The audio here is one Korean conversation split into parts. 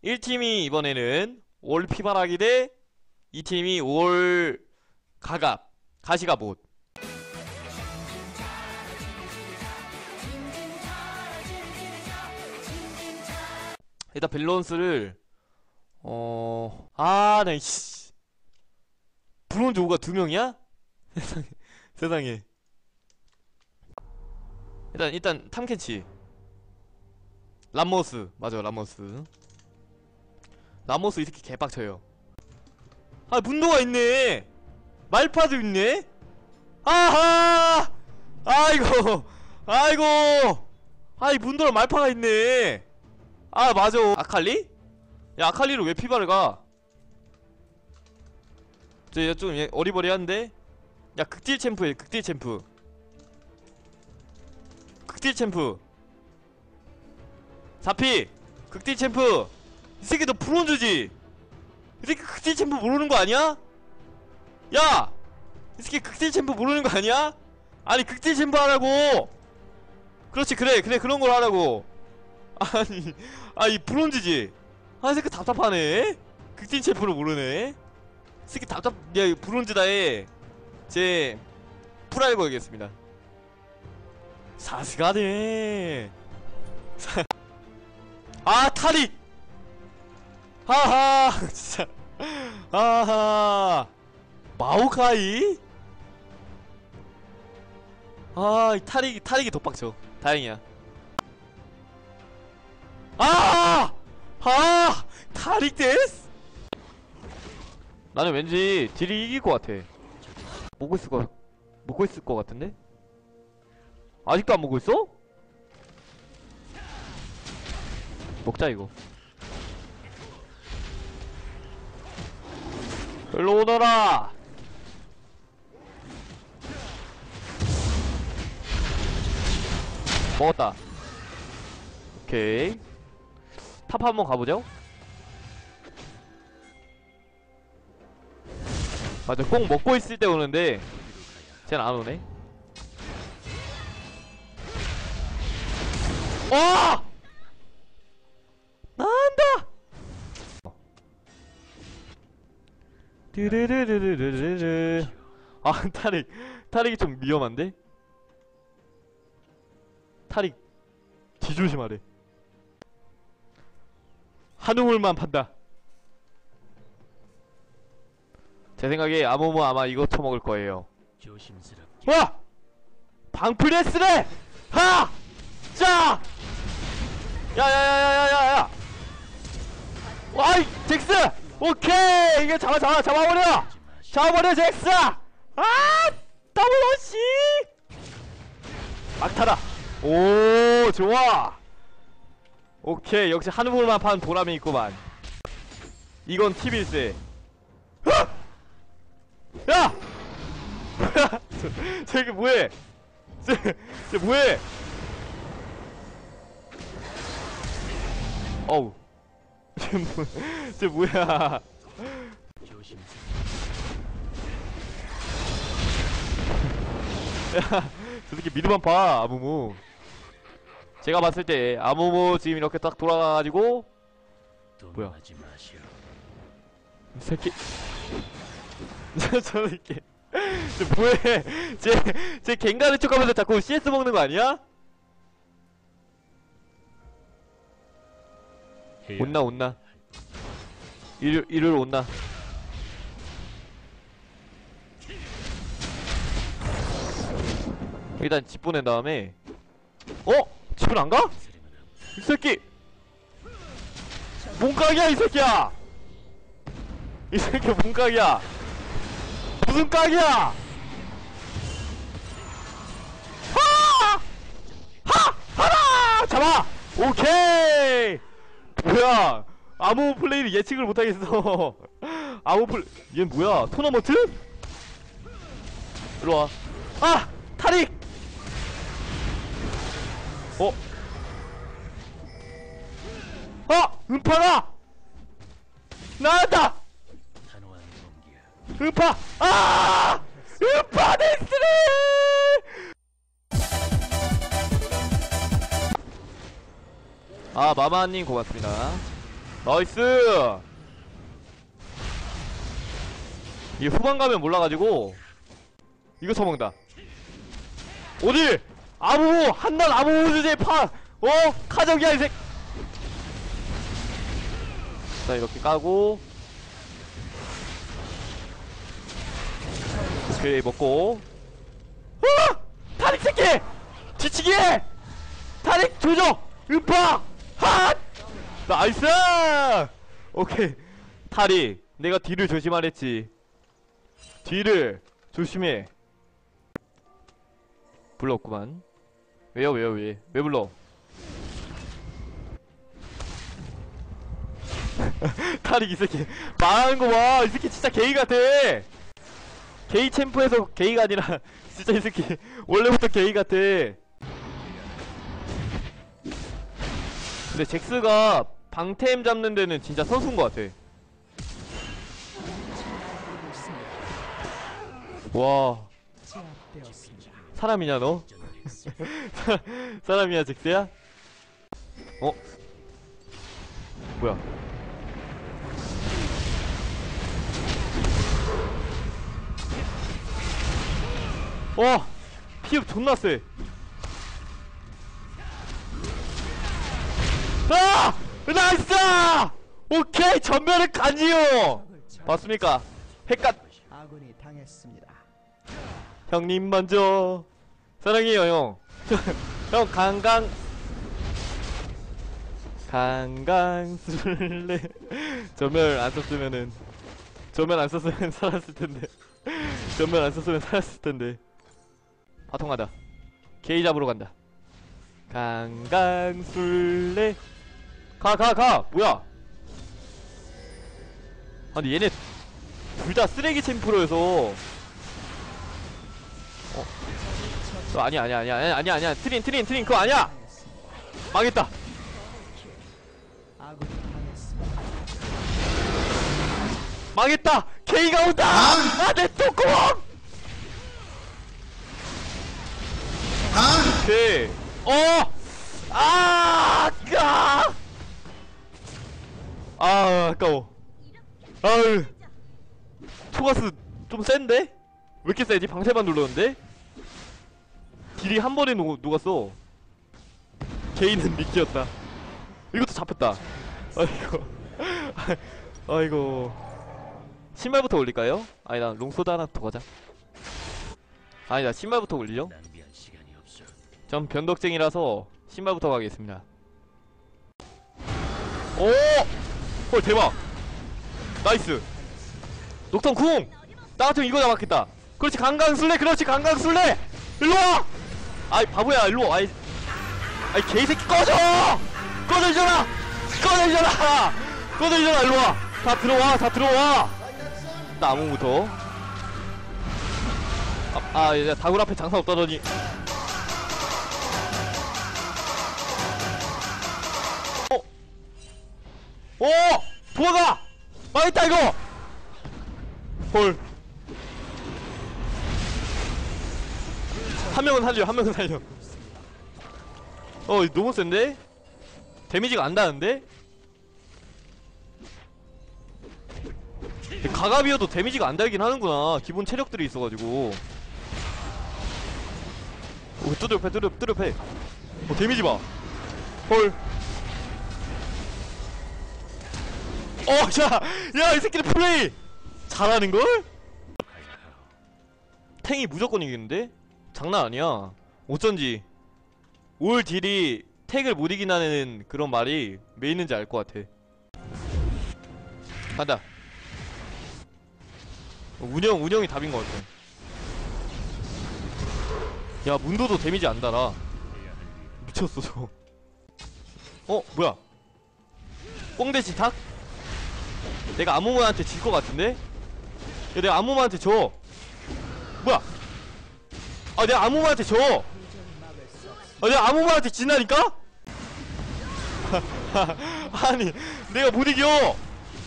1팀이 이번에는 올 피바라기 대 2팀이 올 가갑 가시가봇. 일단 밸런스를 나 씨. 브론즈 5가 2명이야? 세상에. 일단 탐켄치 람머스. 맞아, 람머스. 람머스 이 새끼 개빡쳐요. 아, 문도가 있네. 말파도 있네. 아하! 아이고, 아이고. 아이, 문도랑 말파가 있네. 아, 맞아. 아칼리? 야, 아칼리를 왜 피바를 가? 좀 어리버리한데? 야, 극딜 챔프해, 극딜 챔프. 극딜 챔프. 4피! 극딜 챔프! 이 새끼 너 브론즈지? 이 새끼 극딜 챔프 모르는 거 아니야? 야! 이 새끼 극딜 챔프 모르는 거 아니야? 아니, 극딜 챔프 하라고! 그렇지, 그래, 그런 걸 하라고. 아니, 이 브론즈지? 아, 이 새끼 답답하네? 극딜 챔프를 모르네? 이 새끼 야, 브론즈다 해. 제 프라이 걸겠습니다. 사스가네. 아, 타릭! 하하, 진짜. 하하. 마오카이? 아, 이 타릭이 더 빡쳐. 다행이야. 타릭 데스? 나는 왠지 딜이 이길 것 같아. 먹고 있을 것 같은데? 아직도 안 먹고 있어? 먹자, 이거. 일로 오너라! 먹었다. 오케이. 탑 한번 가보죠. 맞아, 꼭 먹고 있을 때 오는데 쟤는 안 오네. 나간다! 드르르르르르르. 아, 타릭이 좀 위험한데? 타릭 뒤조심하래. 한우물만 판다. 제 생각에 아무모 아마 이거 처먹을 거예요. 와! 방프레스래! 하! 자! 야야야야야야야! 와이! 잭스! 오케이! 이게 잡아버려! 잡아버려, 잭스! 아! 더블러시! 막타다! 오, 좋아! 오케이, 역시 한우물만 판 보람이 있구만. 이건 팁일세. 야! 뭐야? 쟤 뭐해? 쟤 뭐해? 어우. 쟤 뭐야? 야, 저 새끼 미드만 봐, 아무무. 제가 봤을 때 아무무 지금 이렇게 딱 돌아가가지고. 뭐야? 이 새끼. 저 새끼. 쟤 뭐해? 쟤 갱가는 척하면서 자꾸 CS 먹는 거 아니야? 온나. 일을 온나. 일단 집 보낸 다음에. 집은 안 가? 이 새끼. 뭔 깍이야, 이 새끼야. 이 새끼 뭔 깍이야. 무슨 깍이야! 하라! 잡아! 오케이! 뭐야! 아무 플레이를 예측을 못하겠어. 얘는 뭐야? 토너먼트? 일로와. 타릭! 음파가! 나왔다! 음파! 음파 데스리! 마마님 고맙습니다. 나이스. 이게 후반 가면 몰라가지고 이거 처먹는다. 어딜 아무 한날 아무 주제 파 카적이야 이 새. 자 이렇게 까고 오케이 먹고. 타릭 새끼 지치기 타릭 조져 음파 핫 나이스. 오케이 타릭 내가 뒤를 조심하랬지. 뒤를 조심해. 불렀구만. 왜요 왜 불러? 타릭 이 새끼 망한 거 봐. 이 새끼 진짜 게이 같아. 게이 챔프에서 게이가 아니라 진짜 이 새끼 원래부터 게이 같아. 근데 잭스가 방템 잡는 데는 진짜 선수인 것 같아. 와 사람이냐 너? 사람이야 잭스야? 뭐야? 피흡 존나 세. 나이스! 오케이 전멸을 가지요. 맞습니까? 핵갓 아군이 당했습니다. 형님 먼저 사랑해요 형. 형 강강술래. 전멸 안 썼으면 살았을텐데. 전멸 안 썼으면 살았을텐데. 바통 가다. 게이 잡으러 간다. 강강술래. 가 뭐야? 아니 얘네 둘 다 쓰레기 챔프로여서. 아니야 트린 그거 아니야. 망했다. 아군이 당했습니다. 망했다. 게이가 온다. 내 똥구멍. 오케이. 아까워. 아유 초가스 좀 센데? 왜 이렇게 세지? 방패만 눌렀는데? 딜이 한 번에 녹았어. 개인은 미끼였다. 이것도 잡혔다. 아이고. 신발부터 올릴까요? 아니다 롱소드 하나 더 가자. 아니다 신발부터 올리죠. 전 변덕쟁이라서 신발부터 가겠습니다. 헐 대박. 나이스. 녹턴 궁! 나 같으면 이거 잡았겠다. 그렇지 강강술래. 그렇지 강강술래. 일로와. 아이 바보야 일로와. 아이 개새끼 꺼져 이잖아 일로와. 다 들어와. 나무부터. 야 다굴 앞에 장사 없다더니. 도망가. 망했다 이거. 헐. 한 명은 살려. 너무 센데? 데미지가 안 닿는데? 가갑이어도 데미지가 안 달긴 하는구나. 기본 체력들이 있어가지고. 뚜드려 패. 데미지 봐. 헐. 야, 이 새끼들 플레이! 잘하는걸? 탱이 무조건 이기는데? 장난 아니야. 어쩐지. 올 딜이 탱을 못 이긴다는 그런 말이 왜 있는지 알 것 같아. 간다. 운영이 답인 것 같아. 야, 문도도 데미지 안 달아. 미쳤어, 저거. 뭐야? 꽁대지 탁? 내가 아무모한테 질 것 같은데? 야, 내가 아무모한테 줘. 뭐야? 내가 아무모한테 줘. 내가 아무모한테 진다니까? 아니, 내가 못 이겨.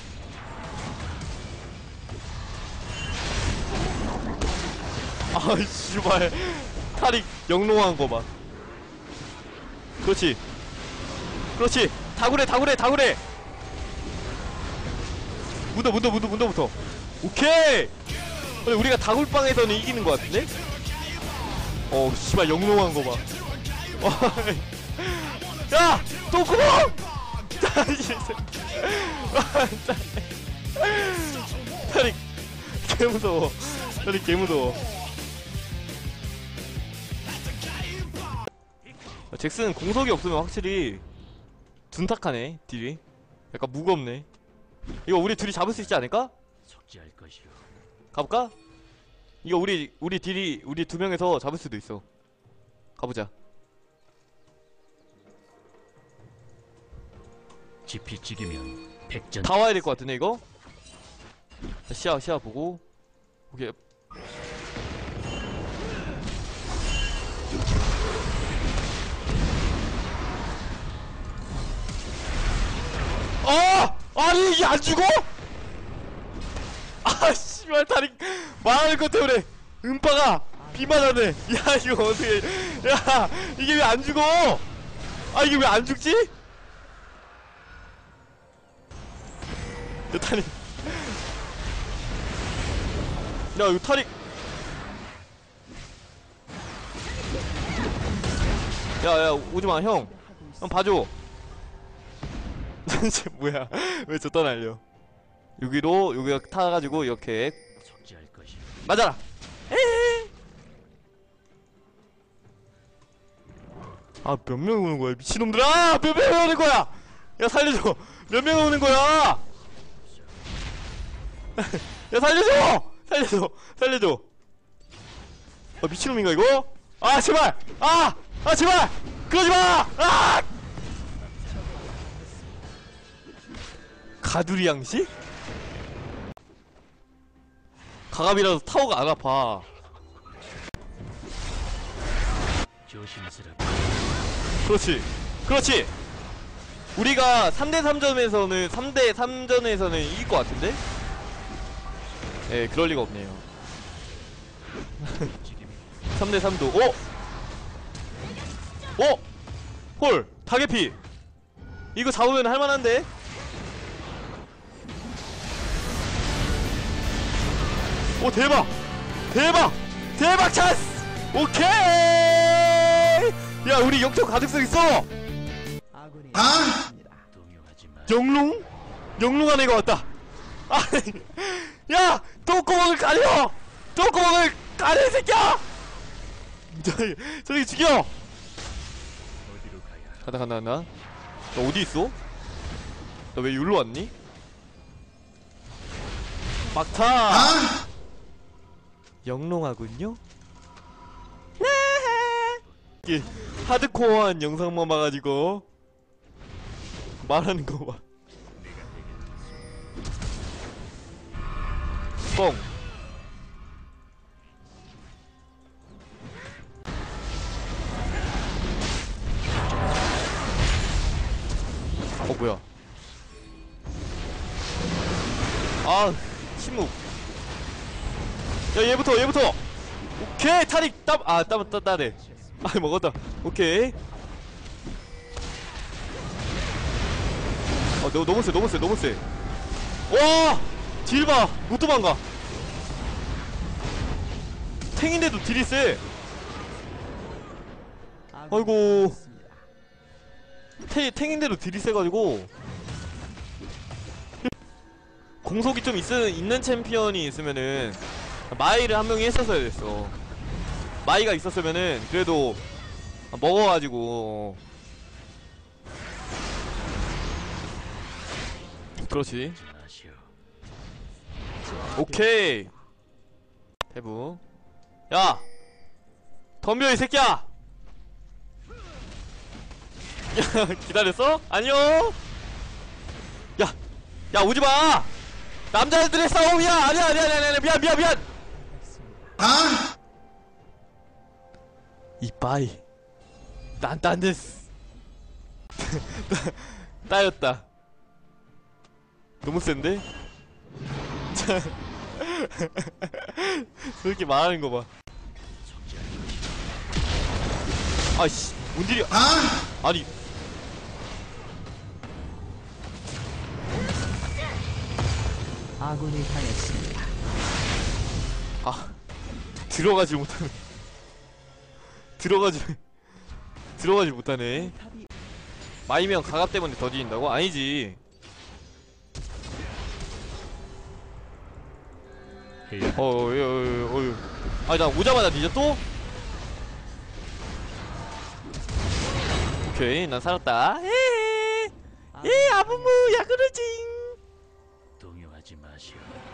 씨발. 탈익 영롱한 거 봐. 그렇지. 다구래. 문도부터. 오케이. 근데 우리가 다굴빵에서는 이기는 것 같은데? 씨발 영롱한 거 봐. 야! 똥구멍! 타릭 개무서워. 타릭 개무서워. 잭슨 공속이 없으면 확실히 둔탁하네 딜이. 약간 무겁네. 이거 우리 둘이 잡을 수 있지 않을까? 속지할 것이요. 가볼까? 이거 우리 딜이 우리 두 명에서 잡을 수도 있어. 가보자. 지피 찍으면 백전. 다 와야 될 것 같은데 이거? 시야 보고. 오케이. 아니 이게 안 죽어? 씨발 다리 말하는 것 때문에 음파가 비만하네. 야 이거 어떻게? 야 이게 왜 안 죽어? 이게 왜 안 죽지? 야 타릭. 야 이거 타릭. 야야 오지마 형. 형 봐줘. 쟤 뭐야? 왜 저따 날려? 여기가 타가지고 이렇게 속지할 것이요. 맞아라. 에이. 몇 명 오는 거야 미친놈들아! 몇 명 오는 거야? 야 살려줘. 몇 명 오는 거야? 야 살려줘. 미친놈인가 이거? 제발. 제발. 그러지마. 가두리 양식? 가갑이라도 타워가 안 아파. 조심스럽게. 그렇지. 우리가 3대3전에서는 이길 것 같은데? 그럴 리가 없네요. 3대3도, 헐, 타겟피. 이거 잡으면 할만한데? 대박 찬스! 오케이! 야, 우리 역적 가득성 있어! 아군이 당했습니다. 동요하지 마. 영롱한 애가 왔다. 야! 똥구멍을 가려! 이 새끼야! 저기 죽여! 어디로 가야? 간다. 너 어디 있어? 너 왜 여기로 왔니? 막타! 영롱하군요? 이게 하드코어한 영상만 봐가지고 말하는 거 봐. 뻥. 뭐야. 침묵. 야 얘부터 오케이 타릭 따네. 먹었다. 오케이. 너무 세. 와 딜봐. 못 도망가. 탱인데도 딜이 세. 아이고. 탱인데도 딜이 세가지고 공속이 좀 있는 챔피언이 있으면은 마이를 한 명이 했었어야 됐어. 마이가 있었으면은 그래도 먹어가지고. 그렇지. 아쉬워. 오케이. 대부. 야 덤벼 이 새끼야. 기다렸어? 안녕. 야 오지마. 남자들의 싸움이야. 아니야 미안. 이빠이 딴 데스. 따였다. 너무 센데? 저렇게 말하는 거 봐. 아이씨 뭔 일이야. 아니 아군이 당했습니다. 아, 들어가지 못하네. 들어가지 못하네. 마이면 가갑 때문에 더 뒤진다고? 아니지. 해야 아니, 나 오자마자 뒤져 또? 오케이, 난 살았다. 아부무, 야그르징. 동요하지 마시오.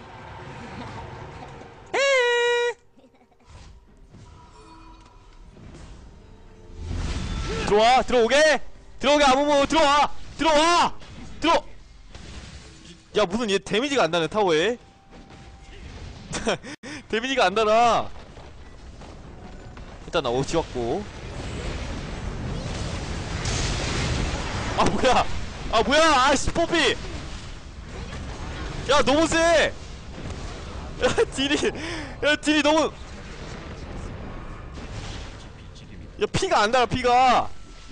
들어오게, 아무모, 들어와! 야, 무슨 얘 데미지가 안 나네, 타워에. 데미지가 안 나나. 일단 나 오지 왔고. 뭐야, 아씨, 뽀삐! 야, 너무 세! 야, 딜이 너무. 야, 피가 안 달아, 피가.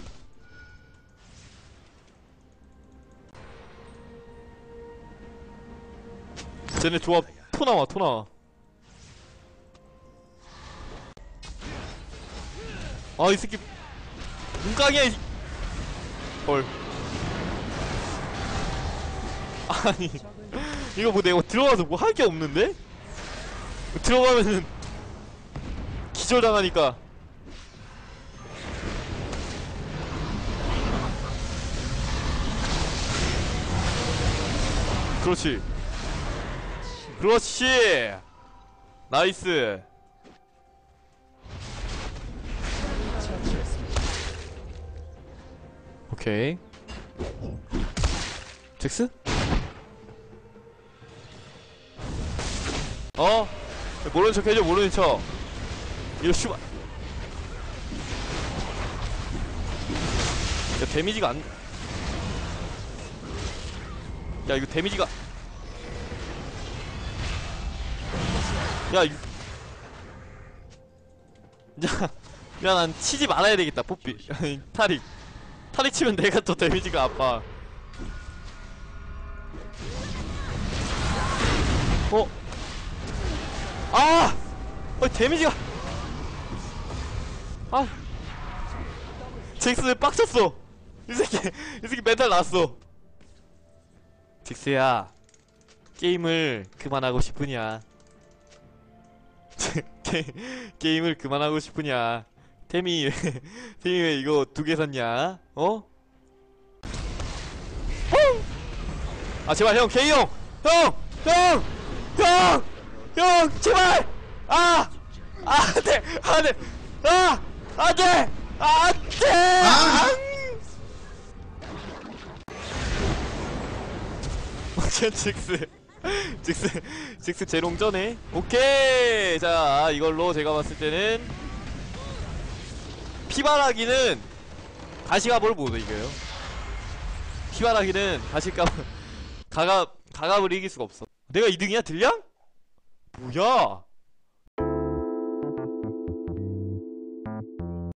쟤네 조합 토 나와. 아, 이 새끼 눈깡이야. 헐. 아니, 이거 뭐 내가 들어가서 뭐 할 게 없는데? 들어가면은 기절당하니까. 그렇지. 나이스. 오케이. 잭스? 모르는 척 해줘, 모르는 척. 이거 슈바. 야, 데미지가 안. 야, 이거 데미지가. 야, 난 치지 말아야 되겠다, 뽀삐. 타릭 치면 내가 또 데미지가 아파. 데미지가. 잭스 빡쳤어. 이 새끼 멘탈 났어. 잭스야, 게임을 그만하고 싶으냐? 게임을 그만하고 싶으냐? 태미 왜 이거 2개 샀냐? 제발 형, 케이 형! 형! 제발! 안돼! 잭스 재롱전에. 오케이. 자, 이걸로 제가 봤을 때는 피바라기는 가시가버를 못 이겨요. 피바라기는 가갑을 이길 수가 없어. 내가 2등이야, 들량? 뭐야?